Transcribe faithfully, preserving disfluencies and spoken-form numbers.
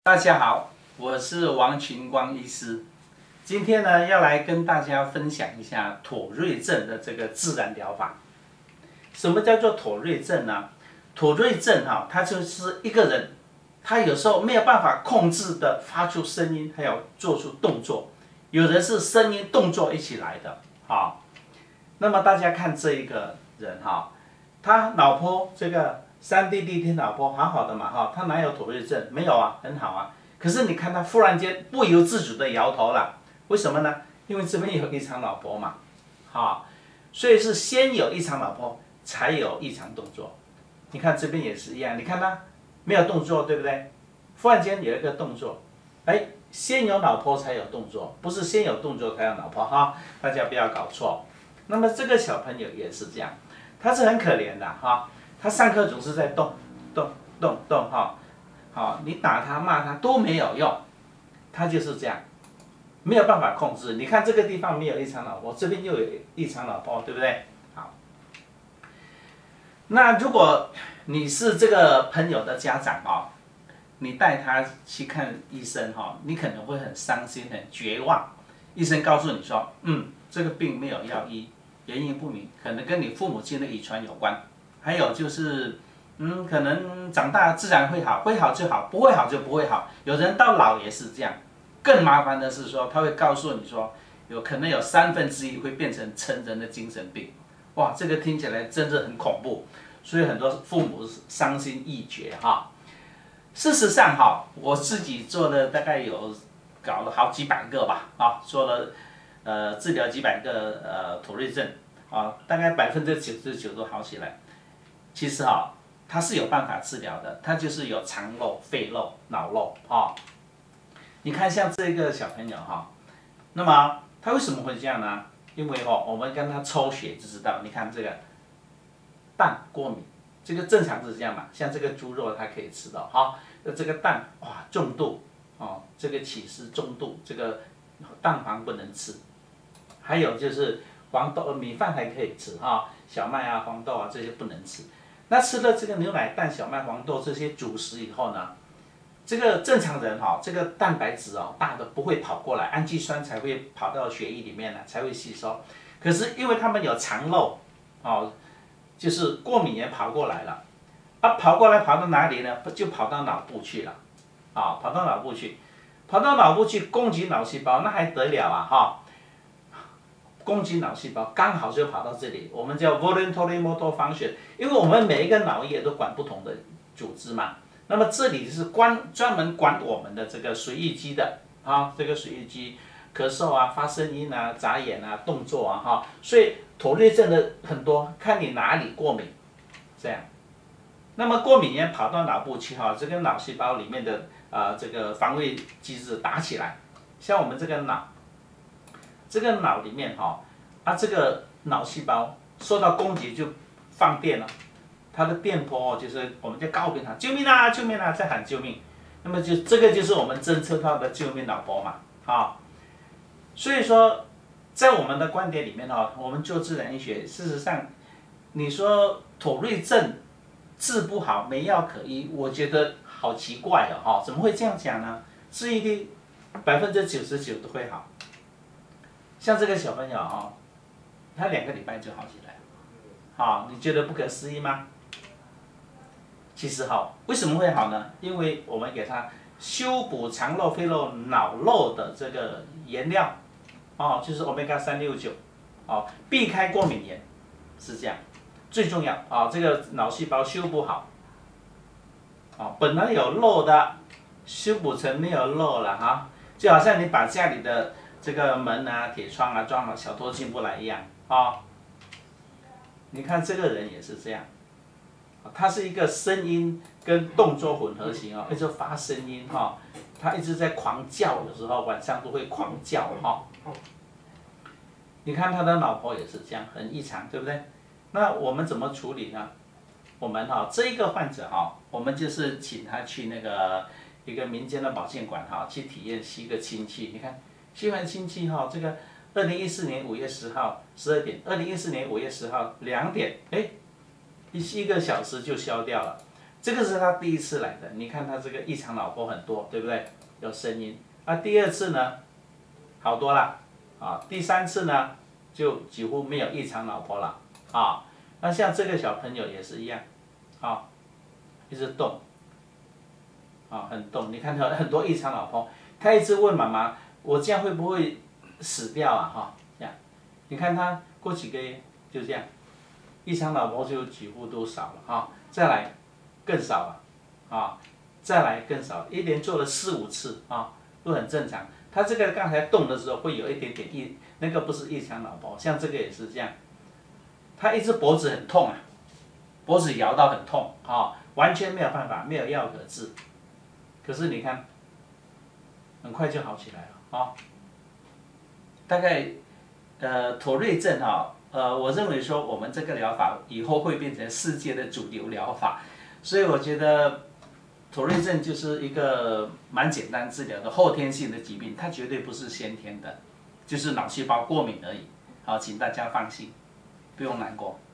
大家好，我是王群光医师。今天呢，要来跟大家分享一下妥瑞症的这个自然疗法。什么叫做妥瑞症呢？妥瑞症哈，它就是一个人，他有时候没有办法控制的发出声音，还有做出动作。有人是声音动作一起来的，哈。那么大家看这一个人哈，他老婆这个。三弟弟听老婆好好的嘛哈，他哪有妥瑞症？没有啊，很好啊。可是你看他忽然间不由自主的摇头了，为什么呢？因为这边有异常老婆嘛，哈，所以是先有异常老婆，才有异常动作。你看这边也是一样，你看他没有动作，对不对？忽然间有一个动作，哎，先有老婆才有动作，不是先有动作才有老婆哈，大家不要搞错。那么这个小朋友也是这样，他是很可怜的哈。他上课总是在动，动，动，动，哈，好，你打他骂他都没有用，他就是这样，没有办法控制。你看这个地方没有异常老婆，这边又有异常老婆，对不对？好，那如果你是这个朋友的家长哦，你带他去看医生哈，你可能会很伤心、很绝望。医生告诉你说，嗯，这个病没有药医，原因不明，可能跟你父母亲的遗传有关。还有就是，嗯，可能长大自然会好，会好就好，不会好就不会好。有人到老也是这样。更麻烦的是说，他会告诉你说，有可能有三分之一会变成成人的精神病。哇，这个听起来真的很恐怖，所以很多父母伤心欲绝哈。事实上哈，我自己做了大概有搞了好几百个吧，啊，做了呃治疗几百个呃妥瑞症啊，大概百分之九十九都好起来。其实哈、哦，它是有办法治疗的，它就是有肠漏、肺漏、脑漏啊、哦。你看像这个小朋友哈、哦，那么他为什么会这样呢？因为哦，我们跟他抽血就知道，你看这个蛋过敏，这个正常是这样嘛，像这个猪肉它可以吃到哈，那、哦、这个蛋哇重度哦，这个起司中度，这个蛋黄不能吃，还有就是黄豆、米饭还可以吃哈、哦，小麦啊、黄豆啊这些不能吃。那吃了这个牛奶、蛋、小麦、黄豆这些主食以后呢，这个正常人哈、哦，这个蛋白质哦大的不会跑过来，氨基酸才会跑到血液里面呢，才会吸收。可是因为他们有肠漏，哦，就是过敏也跑过来了，啊，跑过来跑到哪里呢？就跑到脑部去了，啊、哦，跑到脑部去，跑到脑部去攻击脑细胞，那还得了啊哈！哦攻击脑细胞刚好就跑到这里，我们叫 voluntary motor function， 因为我们每一个脑叶都管不同的组织嘛。那么这里是关专门管我们的这个髓液肌的啊，这个髓液肌咳嗽啊、发声音啊、眨眼啊、动作啊哈。所以妥瑞症的很多，看你哪里过敏，这样。那么过敏源跑到脑部去哈，这个脑细胞里面的啊、呃、这个防卫机制打起来，像我们这个脑。这个脑里面哈、哦，啊，这个脑细胞受到攻击就放电了，它的电波就是我们就告诉它救命啊，救命啊，在喊救命。那么就这个就是我们侦测到的救命脑波嘛，啊，所以说在我们的观点里面哈、哦，我们做自然医学，事实上你说妥瑞症治不好没药可医，我觉得好奇怪哦，哈，怎么会这样讲呢？治愈率百分之九十九都会好。像这个小朋友哈、哦，他两个礼拜就好起来，好、哦，你觉得不可思议吗？其实哈、哦，为什么会好呢？因为我们给他修补肠漏、肺漏、脑漏的这个原料，哦，就是 欧米伽三六九，哦，避开过敏源，是这样，最重要啊、哦，这个脑细胞修补好，哦，本来有漏的，修补成没有漏了哈，就好像你把家里的这个门啊、铁窗啊装好，小偷进不来一样啊、哦。你看这个人也是这样，他是一个声音跟动作混合型哦，一直发声音哈、哦，他一直在狂叫，有时候晚上都会狂叫哈、哦。你看他的老婆也是这样，很异常，对不对？那我们怎么处理呢？我们哈、哦、这一个患者哈、哦，我们就是请他去那个一个民间的保健馆哈、哦，去体验吸个氢气，你看。吸完氢气哈，这个二零一四年五月十号十二点，二零一四年五月十号两点，哎，一一个小时就消掉了。 这个是他第一次来的，你看他这个异常老婆很多，对不对？有声音。啊，第二次呢，好多了，啊，第三次呢，就几乎没有异常老婆了，啊，那像这个小朋友也是一样，啊，一直动，啊，很动，你看他很多异常老婆，他一直问妈妈，我这样会不会死掉啊？哈，这样，你看他过几个月就这样，异常老婆就几乎都少了，啊，再来更少了，啊，再来更少，一连做了四五次，啊。都很正常，他这个刚才动的时候会有一点点异，那个不是异常老婆，像这个也是这样，他一直脖子很痛啊，脖子摇到很痛啊、哦，完全没有办法，没有药可治。可是你看，很快就好起来了啊、哦。大概，呃，妥瑞症哈、哦，呃，我认为说我们这个疗法以后会变成世界的主流疗法，所以我觉得。妥瑞症就是一个蛮简单治疗的后天性的疾病，它绝对不是先天的，就是脑细胞过敏而已。好，请大家放心，不用难过。